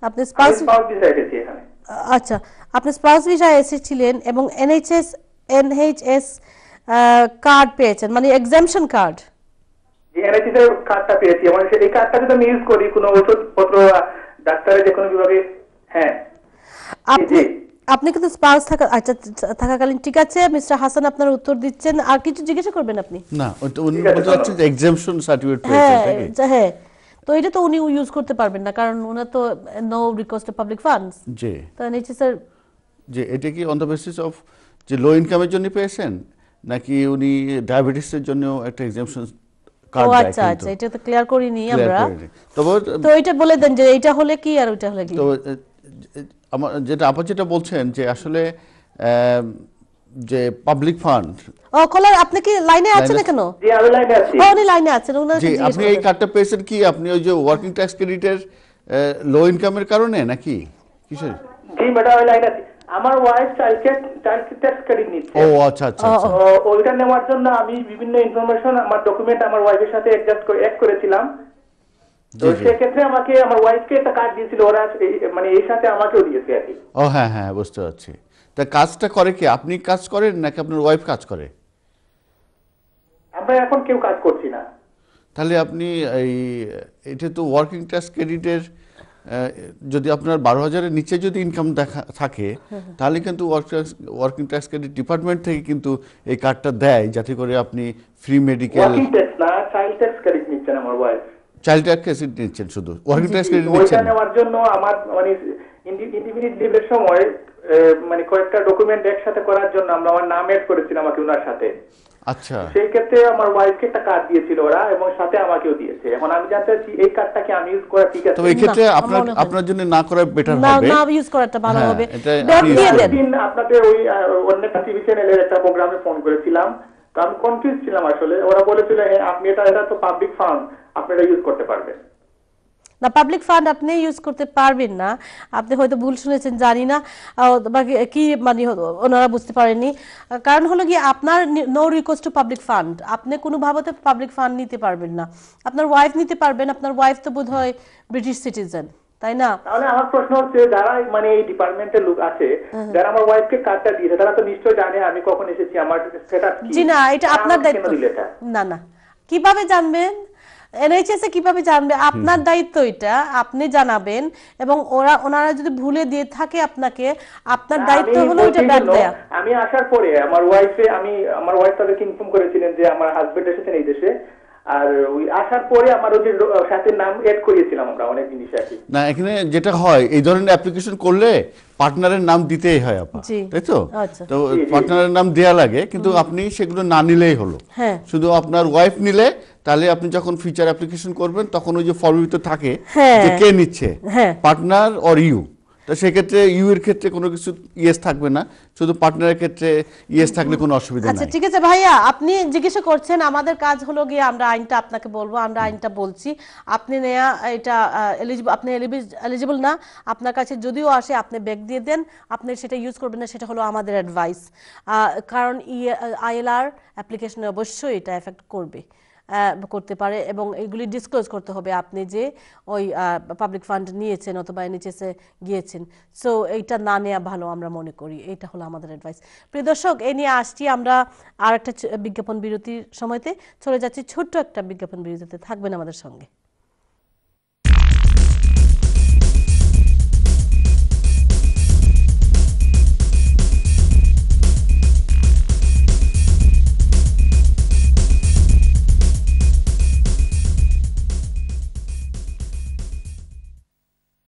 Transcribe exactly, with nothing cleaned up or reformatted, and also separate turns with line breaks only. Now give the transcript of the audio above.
আপনি spouse
spouse visa এসেছি এখানে।
আচ্ছা, আপনি স্পাউস ভিসায় এসেছিলেন এবং এনএইচএস এনএইচএস কার্ড পেয়েছেন, মানে এক্সাম্পশন কার্ড।
জি, এনএইচএস এর কার্ডটা পেয়েছি, মানে এই কার্ডটা যদি আমি ইউজ করি কোনো ওষুধপত্র ডাক্তারের যে কোনো বিভাগে। হ্যাঁ,
আপনি আপনি কিন্তু স্পাউস থাকা আচ্ছা থাকাকালীন, ঠিক আছে মিস্টার হাসান আপনার উত্তর দিচ্ছেন, আর কিছু জিজ্ঞাসা করবেন আপনি?
না, ওটা উনি বলতে চাচ্ছেন যে এক্সাম্পশন সার্টিফিকেট পেয়েছেন নাকি?
হ্যাঁ হ্যাঁ, তো এটা তো উনি ইউজ করতে পারবেন না, কারণ ওনা তো no request to public funds.
জি,
তো এনএইচএস এর
যে এটা কি অন দ্য বেসিস অফ যে লো ইনকামের জন্য পেয়েছেন, নাকি উনি ডায়াবেটিসের জন্য একটা এক্সাম্পশন কার্ড দেয়?
আচ্ছা আচ্ছা, এটা তো ক্লিয়ার করিনি আমরা।
তবে
তো এটা বলে দেন যে এটা হলে কি আর ওটা হলে কি।
তো আমার যেটা আপনি যেটা বলছেন যে আসলে যে পাবলিক ফান্ড।
ও কলার, আপনি কি লাইনে আছেন কেন?
জি, আমি লাইনে আছি।
ও উনি লাইনে আছেন, উনাকে
জি,
জিজ্ঞেস
আপনি এই কার্ডটা পেয়েছেন কি আপনি ওই যে ওয়ার্কিং ট্যাক্স ক্রেডিটের লো ইনকামের কারণে নাকি কিসের?
জি ম্যাডাম, আমি লাইনে আছি। আমার wife child child tax credit নিচ্ছে।
ও আচ্ছা আচ্ছা আচ্ছা।
ওইটা নেওয়ার জন্য আমি বিভিন্ন ইনফরমেশন আমার ডকুমেন্ট আমার ওয়াইফের সাথে অ্যাডজাস্ট করে অ্যাড করেছিলাম। তো সেক্ষেত্রে আমাকে আমার ওয়াইফকে একটা কার্ড দিয়েছিল ওরা, মানে এই সাথে আমাকেও দিয়েছে আর কি।
ও হ্যাঁ হ্যাঁ, বুঝতে পারছি। তা কাজটা করে কি, আপনি কাজ করেন নাকি আপনার ওয়াইফ কাজ করে?
আমরা এখন কেউ কাজ করছি না।
তাহলে আপনি এই এটা তো ওয়ার্কিং ট্যাক্স ক্রেডিটের যদি আপনার বারো হাজারের নিচে যদি ইনকাম দেখা থাকে তাহলে কিন্তু ওয়ার্কিং ট্যাক্স ক্রেডিট ডিপার্টমেন্ট থেকে কিন্তু এই কার্ডটা দেয়, যাতে করে আপনি ফ্রি মেডিকেল।
ওয়ার্কিং ট্যাক্স না, চাইল্ড ট্যাক্স ক্রেডিট নিচ্ছেন আমার ওয়াইফ।
চাইল্ড ট্যাক্স ক্রেডিট নিচ্ছেন, শুধু ওয়ার্কিং ট্যাক্স ক্রেডিট নিচ্ছেন।
ওইটা নেওয়ার জন্য আমার মানে ইন্ডিপেন্ডেন্ট লিভের সময় মানে কয়েকটা ডকুমেন্ট একসাথে করার জন্য আমরা আমার নাম এড করেছিলাম আমাকে ওনার সাথে।
আচ্ছা,
সেই ক্ষেত্রে আমার ওয়াইফকে একটা কার্ড দিয়েছিল ওরা এবং সাথে আমাকেও দিয়েছে। এখন আমি জানতে চাচ্ছি এই কার্ডটা কি আমি ইউজ করা ঠিক আছে?
তো এই ক্ষেত্রে আপনার আপনার জন্য না করা বেটার হবে।
না না, ইউজ করাটা ভালো হবে।
দিন আপনাদের ওই অন্য একটা টিভি চ্যানেলের একটা প্রোগ্রামে ফোন করেছিলাম, তো আমি কনফিউজ ছিলাম আসলে। ওরা বলেছিল আপনি এটা এটা তো পাবলিক ফান্ড, আপনি এটা ইউজ করতে পারবেন
না। পাবলিক ফান্ড আপনি ইউজ করতে পারবেন না, আপনি হয়তো ভুল শুনেছেন, জানি না কি মানে ওনারা বুঝতে পারেননি। কারণ হলো কি আপনার no request to public fund, আপনি কোনোভাবে পাবলিক ফান্ড নিতে পারবেন না। আপনার ওয়াইফ নিতে পারবেন, আপনার ওয়াইফ তো বোধহয় ব্রিটিশ সিটিজেন, তাই না?
তাহলে আমার প্রশ্ন হচ্ছে যারা মানে এই ডিপার্টমেন্টের লোক আছে যারা আমার ওয়াইফকে কার্ডটা দিয়েছে তারা তো নিশ্চয়ই জানে আমি কখন এসেছি, আমার স্ট্যাটাস কি।
জি না, এটা আপনার দায়িত্ব। না না, কিভাবে জানবেন? এনএইচএস এ কিভাবে জানবে? আপনার দায়িত্ব এটা, আপনি জানাবেন। এবং ওরা ওনারা যদি ভুলে দিয়ে থাকে আপনাকে, আপনার দায়িত্ব হলো এটা ব্যাক দেয়া।
আমি আসার পরে আমার ওয়াইফে আমি আমার ওয়াইফ তাদেরকে ইনফর্ম করেছিলেন যে আমার হাজবেন্ড এসেছেন এই দেশে, আর ওই আসার পরে আমার ওই যে সাথে নাম এড করিয়েছিলাম আমরা অনেক জিনিস আর কি।
না, এখানে যেটা হয় এই ধরনের অ্যাপ্লিকেশন করলে পার্টনারের নাম দিতেই হয় আপা, তাই তো? তো পার্টনারের নাম দেয়া লাগে, কিন্তু আপনি সেগুলো না নিলেই হলো। শুধু আপনার ওয়াইফ নিলে তাহলে আপনি যখন ফিচার অ্যাপ্লিকেশন করবেন তখন ওই যে ফর্মের ভিতরে থাকে যে কে নিচ্ছে, পার্টনার অর ইউ। তো সেক্ষেত্রে ইউ এর ক্ষেত্রে কোনো কিছু ইয়েস থাকবে না, শুধু পার্টনারের ক্ষেত্রে ইয়েস থাকলে কোনো অসুবিধা নেই।
আচ্ছা ঠিক আছে ভাইয়া, আপনি জিজ্ঞাসা করছেন, আমাদের কাজ হলো গিয়ে আমরা আইনটা আপনাকে বলবো, আমরা আইনটা বলছি। আপনি নেয়া এটা এলিজিবল, আপনি এলিজিবল না, আপনার কাছে যদিও আসে আপনি ব্যাক দিয়ে দেন, আপনি সেটা ইউজ করবেন না, সেটা হলো আমাদের অ্যাডভাইস। কারণ আইএলআর অ্যাপ্লিকেশনে অবশ্যই এটা এফেক্ট করবে, করতে পারে, এবং এগুলি ডিসক্লোজ করতে হবে আপনি যে ওই পাবলিক ফান্ড নিয়েছেন অথবা এনএইচএসে গিয়েছেন। সো এইটা না নেওয়া ভালো আমরা মনে করি, এইটা হলো আমাদের অ্যাডভাইস। প্রিয় দর্শক, এই নিয়ে আসছি আমরা আর একটা বিজ্ঞাপন বিরতির সময়তে, চলে যাচ্ছি ছোট্ট একটা বিজ্ঞাপন বিরতিতে, থাকবেন আমাদের সঙ্গে।